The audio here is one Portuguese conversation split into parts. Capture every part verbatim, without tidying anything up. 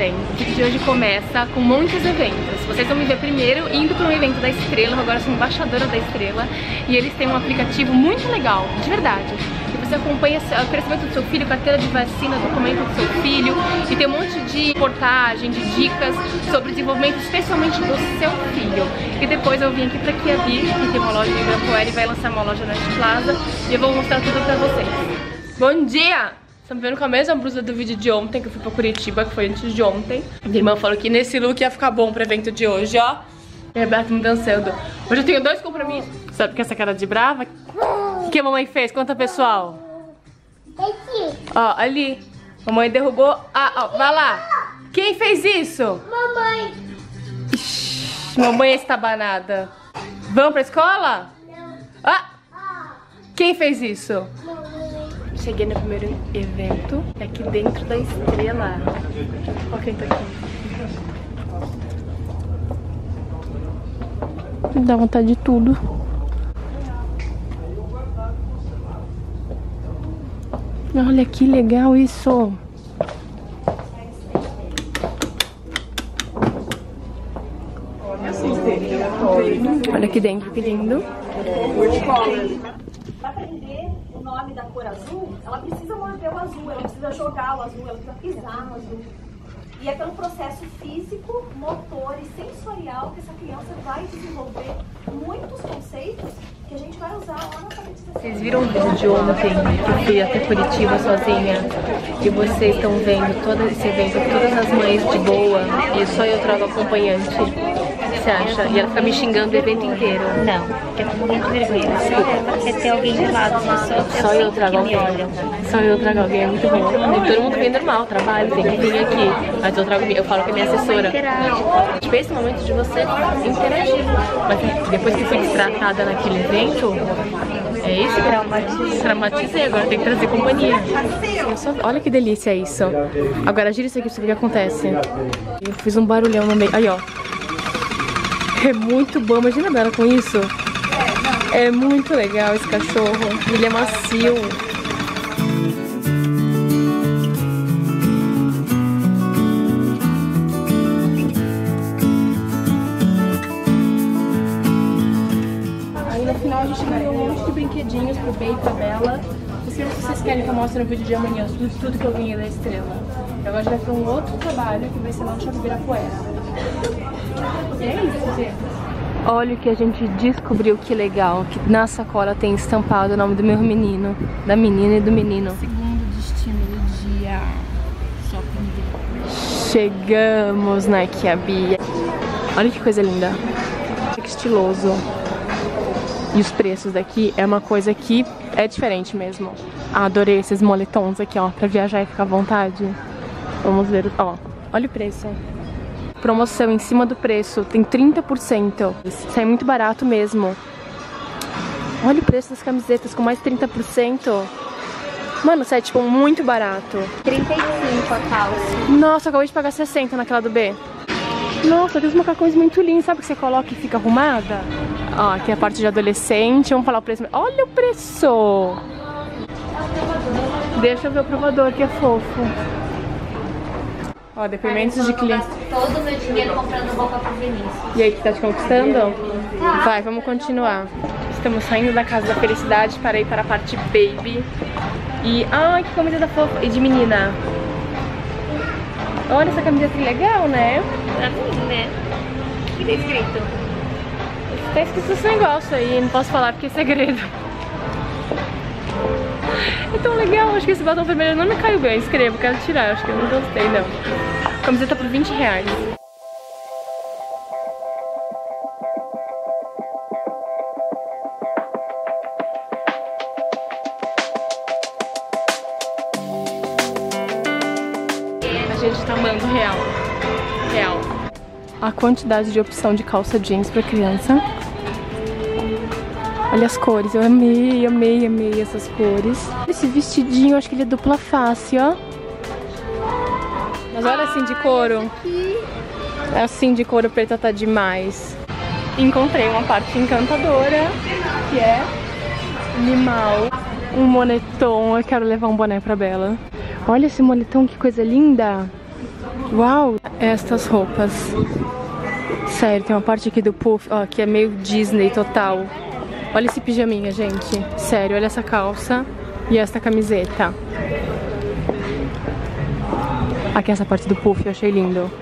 bem, o vídeo de hoje começa com muitos eventos. Vocês vão me ver primeiro indo para um evento da Estrela. Eu agora sou embaixadora da Estrela e eles têm um aplicativo muito legal, de verdade. E você acompanha o crescimento do seu filho, carteira de vacina, documento do seu filho, e tem um monte de reportagem, de dicas sobre desenvolvimento, especialmente do seu filho. E depois eu vim aqui para Kiabi, que tem uma loja em Ibirapuera e vai lançar uma loja na Plaza, e eu vou mostrar tudo pra vocês. Bom dia! Estão me vendo com a mesma blusa do vídeo de ontem, que eu fui pra Curitiba, que foi antes de ontem. Minha irmã falou que nesse look ia ficar bom pro evento de hoje, ó. E a Roberta me dançando. Hoje eu tenho dois compromissos. Sabe que essa cara de brava? O que a mamãe fez? Conta, pessoal. Ó, ali. Mamãe derrubou. Ah, ó, vai lá. Quem fez isso? Mamãe. Ixi, mamãe está banada. Vamos pra escola? Não. Ah! Quem fez isso? Mamãe. Cheguei no primeiro evento, aqui dentro da Estrela. Olha quem tá aqui. Dá vontade de tudo. Olha que legal isso. Olha aqui dentro, que lindo. Para aprender o nome da cor azul, ela precisa morder o azul, ela precisa jogar o azul, ela precisa pisar no azul. E é pelo processo físico, motor e sensorial que essa criança vai desenvolver muitos conceitos que a gente vai usar lá na alfabetização. Vocês viram o vídeo de ontem, que eu fui até Curitiba sozinha, e vocês estão vendo todo esse evento, todas as mães de boa, e só eu trago acompanhante. O que você acha? E ela fica me xingando o evento inteiro. Não, porque eu tô morrendo de vergonha. Desculpa, você ter alguém do lado, mas só, Só eu trago alguém. Só eu trago alguém, é muito bom. E todo mundo vem normal, trabalho, tem que vir aqui. Mas eu trago, eu falo com a minha assessora. Tipo, esse momento de você interagir. Mas depois que fui destratada naquele evento, é isso que traumatizei. Traumatizei, agora tem que trazer companhia. Eu só... Olha que delícia isso. Agora gira isso aqui pra você ver o que acontece. Eu fiz um barulhão no meio. Aí, ó. É muito bom, imagina a Bela com isso. É muito legal esse cachorro. Ele é macio. Aí no final a gente ganhou um monte de brinquedinhos pro Bey e pra Bela. Escreva se vocês querem que eu mostre no vídeo de amanhã tudo, tudo que eu ganhei da Estrela. E agora a gente vai para um outro trabalho que vai ser lá no Shopping Ibirapuera. E é isso, gente. Olha o que a gente descobriu, que legal. Que na sacola tem estampado o nome do meu menino, da menina e do menino. Segundo destino do dia, Shopping. Chegamos na Kiabi. Olha que coisa linda. Que estiloso. E os preços daqui é uma coisa que é diferente mesmo. Ah, adorei esses moletons aqui, ó, pra viajar e ficar à vontade. Vamos ver, ó. Olha o preço. Promoção em cima do preço, tem trinta por cento. Isso é muito barato mesmo. Olha o preço das camisetas com mais trinta por cento. Mano, isso é tipo muito barato. trinta e cinco a calça. Nossa, eu acabei de pagar sessenta naquela do B. Nossa, tem uns macacões muito lindos, sabe que você coloca e fica arrumada? Ó, aqui é a parte de adolescente, vamos falar o preço. Olha o preço! Deixa eu ver o provador, que é fofo. Ó, depoimentos de clientes. Todo o meu dinheiro comprando roupa pro Vinícius. E aí, que tá te conquistando? Vai, vamos continuar. Estamos saindo da Casa da Felicidade para ir para a parte baby. E, ai, que camiseta fofa. E de menina. Olha essa camiseta que legal, né? Pra mim, né? O que tá escrito? Tá escrito esse negócio aí, não posso falar porque é segredo. É tão legal, acho que esse batom vermelho não me caiu bem. Escrevo, quero tirar, acho que eu não gostei, não. Camiseta por vinte reais. A gente tá amando real. Real. A quantidade de opção de calça jeans pra criança. Olha as cores, eu amei, amei, amei essas cores. Esse vestidinho, acho que ele é dupla face, ó. Mas olha assim de couro. Assim de couro preta tá demais. Encontrei uma parte encantadora, que é animal. Um moletom, eu quero levar um boné pra Bela. Olha esse moletom, que coisa linda. Uau! Estas roupas. Sério, tem uma parte aqui do puff, ó, que é meio Disney total. Olha esse pijaminha, gente. Sério, olha essa calça e essa camiseta. Aqui essa parte do puff, eu achei lindo.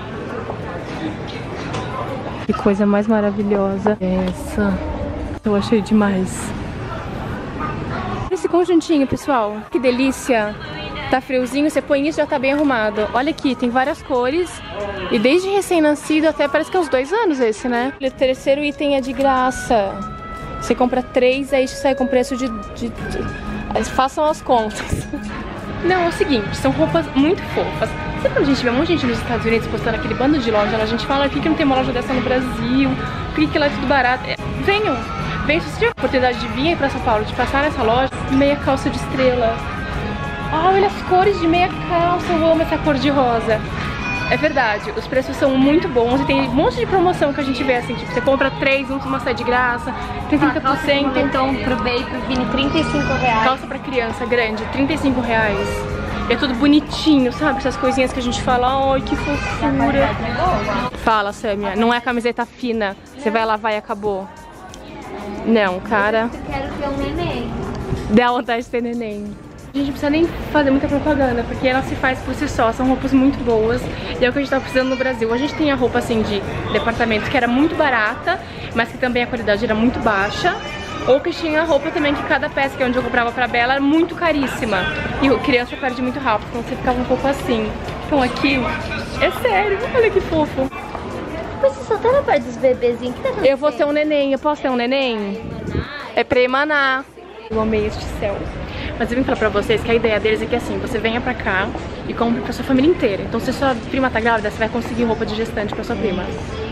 Que coisa mais maravilhosa. Essa. Eu achei demais. Esse conjuntinho, pessoal. Que delícia. Tá friozinho, você põe isso e já tá bem arrumado. Olha aqui, tem várias cores. E desde recém-nascido até parece que é uns dois anos esse, né? O terceiro item é de graça. Você compra três, aí sai com preço de... de, de... Façam as contas. Não, é o seguinte, são roupas muito fofas. Sempre quando a gente vê um monte de gente nos Estados Unidos postando aquele bando de loja, a gente fala, por que não tem uma loja dessa no Brasil? Por que lá é tudo barato? É, venham! Venham, se você tiver a oportunidade de vir aí pra São Paulo, de passar nessa loja, meia calça de estrela. Ah, olha as cores de meia calça, eu amo essa cor de rosa. É verdade, os preços são muito bons e tem um monte de promoção que a gente vê assim, tipo, você compra três, uma sai de graça, tem trinta por cento. Então, pro B e pro Vini, trinta e cinco reais. Calça pra criança grande, trinta e cinco reais. É tudo bonitinho, sabe? Essas coisinhas que a gente fala, ai, que fofura. Fala, Samia, não é camiseta fina, você vai lavar e acabou. Não, cara. Eu quero ter um neném. Dá vontade de ter neném. A gente não precisa nem fazer muita propaganda, porque ela se faz por si só, são roupas muito boas e é o que a gente tá precisando no Brasil. A gente tem a roupa assim de departamento que era muito barata, mas que também a qualidade era muito baixa. Ou que tinha a roupa também que cada peça, que é onde eu comprava pra Bela, era muito caríssima. E a criança perde muito rápido, então você ficava um pouco assim. Então aqui, é sério, olha que fofo. Mas você só tá na parte dos bebezinhos, que tá acontecendo? Eu vou ter um neném, eu posso ter um neném? É pra emanar. Eu amei este céu. Mas eu vim falar pra vocês que a ideia deles é que assim, você venha pra cá e compre pra sua família inteira. Então se sua prima tá grávida, você vai conseguir roupa de gestante pra sua prima.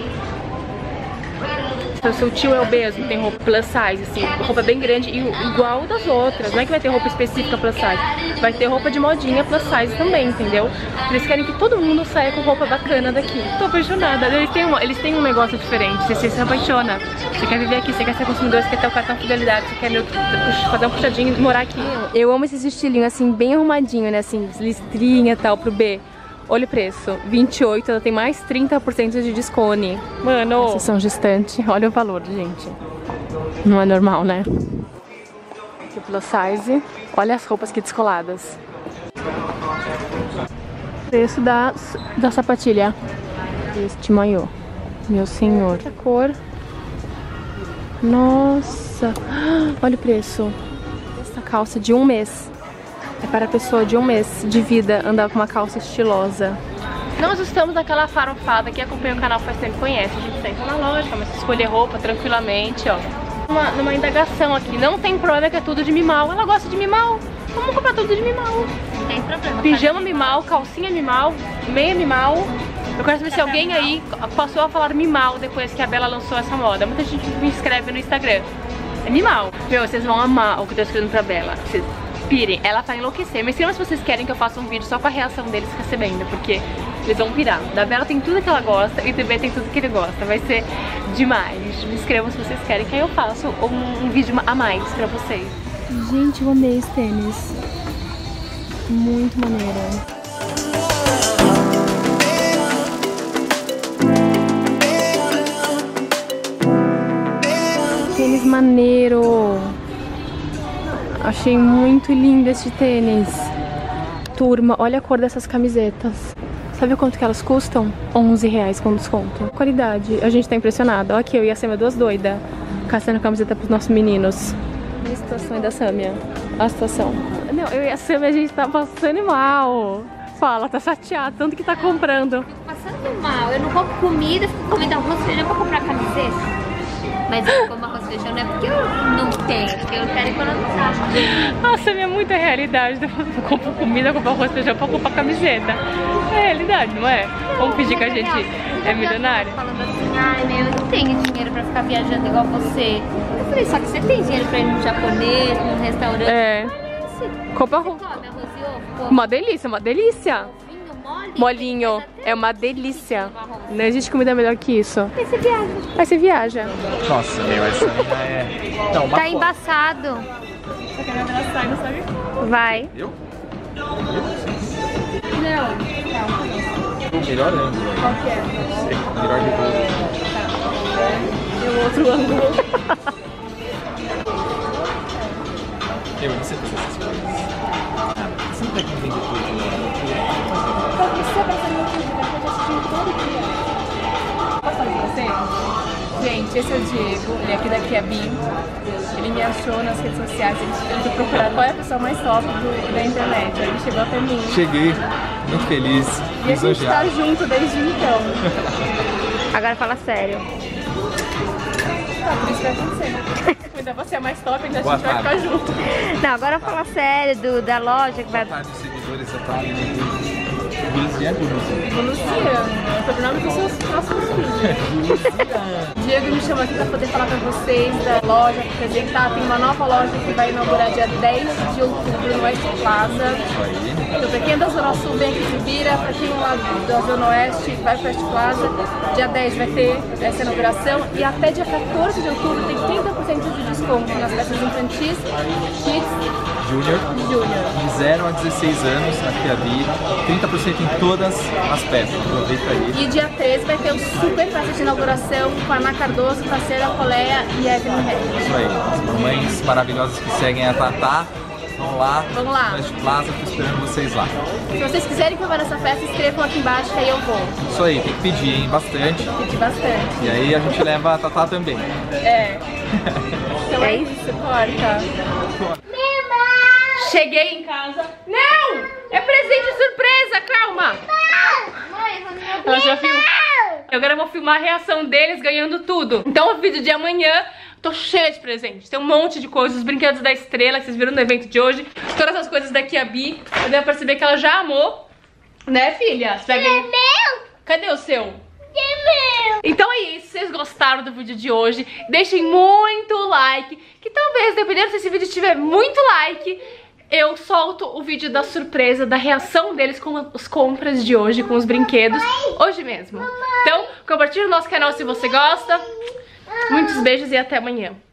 Se o seu tio é obeso, tem roupa plus size, assim, roupa bem grande e igual das outras. Não é que vai ter roupa específica plus size, vai ter roupa de modinha plus size também, entendeu? Eles querem que todo mundo saia com roupa bacana daqui. Tô apaixonada, eles têm um, eles têm um negócio diferente, você, você se apaixona. Você quer viver aqui, você quer ser consumidor, você quer ter o cartão fidelidade, você quer fazer um puxadinho e morar aqui. Eu amo esses estilinhos assim, bem arrumadinho, né, assim, listrinha e tal, pro B. Olha o preço, vinte e oito, ela tem mais trinta por cento de desconto. Mano, vocês são gestantes, olha o valor, gente. Não é normal, né? Aqui o plus size, olha as roupas que descoladas. Preço da, da sapatilha. Este maiô, meu senhor. Que cor. Nossa, olha o preço. Essa calça de um mês. É para a pessoa de um mês de vida andar com uma calça estilosa. Nós estamos naquela farofada que acompanha o canal faz tempo conhece. A gente senta na loja, começa a escolher roupa tranquilamente, ó. Uma, numa indagação aqui, não tem problema que é tudo de mimal. Ela gosta de mimal, vamos comprar tudo de mimal. Não tem problema. Pijama mimal, calcinha mimal, meia mimal. Eu quero saber se alguém aí passou a falar mimal depois que a Bela lançou essa moda. Muita gente me escreve no Instagram. É mimal. Meu, vocês vão amar o que eu tô escrevendo pra Bela. Vocês pirem, ela vai enlouquecer. Me escrevam se vocês querem que eu faça um vídeo só com a reação deles recebendo, porque eles vão pirar. Da Bela tem tudo que ela gosta e o Bebê tem tudo que ele gosta. Vai ser demais. Me escrevam se vocês querem que aí eu faço um, um vídeo a mais pra vocês. Gente, eu amei esse tênis. Muito maneiro. Tênis maneiro. Achei muito lindo esse tênis. Turma, olha a cor dessas camisetas. Sabe quanto que elas custam? onze reais com desconto. Qualidade, a gente tá impressionada. Olha aqui, eu e a Samia, duas doidas, caçando camiseta pros nossos meninos. Olha a situação aí da Samia. Olha a situação. Não, eu e a Samia, a gente tá passando mal. Fala, tá chateada, tanto que tá comprando. Fico passando mal, eu não compro comida, fico comendo arroz e feijão pra comprar camiseta. Mas eu como arroz e feijão não é porque eu não tenho, é porque eu quero economizar. Nossa, minha muita realidade. Eu compro comida, eu compro arroz e feijão pra comprar camiseta. É realidade, não é? Vamos fingir que a gente é milionário? Falando assim, ai meu, eu não tenho dinheiro pra ficar viajando igual você. Eu falei, só que você tem dinheiro pra ir num japonês, num restaurante. É. Compra arroz. Come arroz e ovo. Uma delícia, uma delícia. Mole, Molinho, é uma delícia. Não existe comida melhor que isso. Aí você viaja. Aí você viaja. Nossa, meu, essa já é... Não, uma Tá foto. embaçado. Só que a minha sai, não sabe? Vai. Eu? Não. Não. O melhor ângulo. Qual que é? Não sei, o melhor de tudo. E o outro ângulo. Eu não sei fazer essas coisas. Ah, você não vai entender tudo, né? Você vai fazer meu vídeo, vai poder assistir todo dia. Posso falar com você? Gente, esse é o Diego, ele é aqui da Kiabin. Ele me achou nas redes sociais, ele foi procurar qual é a pessoa mais top do, da internet. Aí ele chegou até mim. Cheguei, muito feliz, E a gente tá lisonjeado. junto desde então. Agora fala sério. Tá, por isso vai acontecer. Ainda você é mais top, ainda a Boa gente vai tarde. ficar junto. Não, agora fala sério do, da loja que vai... Boa tarde, seguidores, você tá ali no Luciano ou Luciano, é o sobrenome dos seus próximos filhos. Luciano? Diego me chamou aqui para poder falar para vocês da loja, quer dizer que tá, tem uma nova loja que vai inaugurar dia dez de outubro no West Plaza. Isso aí. Então, para quem é da Zona Sul, vem aqui de Vira, para quem é lá da Zona Oeste, vai para o West Plaza. Dia dez vai ter essa inauguração e até dia quatorze de outubro tem trinta por cento de desconto nas peças infantis, kids Júnior, e júnior. de zero a dezesseis anos na Kiabi, trinta por cento em todas as peças. Aproveita aí. E dia treze vai ter o super festa de inauguração com a Ana Cardoso, Parceira Coleia e Evelyn Reis. Isso aí. As mamães maravilhosas que seguem a Tatá. Vão lá. Vamos lá. No West Plaza, tô esperando vocês lá. Se vocês quiserem que eu vá nessa festa, escrevam aqui embaixo que aí eu vou. Isso aí, tem que pedir, hein? Bastante. Pedi bastante. E aí a gente leva a Tatá também. É. Então é isso, corta. Cheguei em casa. Não! É presente surpresa, calma! Ela já viu? Eu agora vou filmar a reação deles ganhando tudo. Então o vídeo de amanhã, tô cheia de presentes. Tem um monte de coisas, os brinquedos da Estrela que vocês viram no evento de hoje. Todas as coisas da Kiabi. Eu devo perceber que ela já amou. Né, filha? Você vai ganhar... Cadê o seu? Então é isso, se vocês gostaram do vídeo de hoje, deixem muito like, que talvez, dependendo se esse vídeo tiver muito like, eu solto o vídeo da surpresa, da reação deles com as compras de hoje, com os brinquedos, hoje mesmo. Então, compartilhe o nosso canal se você gosta. Muitos beijos e até amanhã.